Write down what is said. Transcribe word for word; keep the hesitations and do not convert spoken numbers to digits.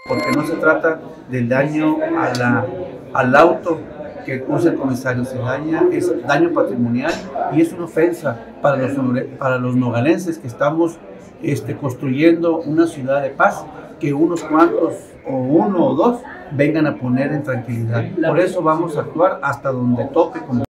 porque no se trata del daño a la, al auto que usa el comisario, se daña, es daño patrimonial y es una ofensa para los, para los nogalenses que estamos este, construyendo una ciudad de paz, que unos cuantos o uno o dos vengan a poner en tranquilidad. Por eso vamos a actuar hasta donde toque. Como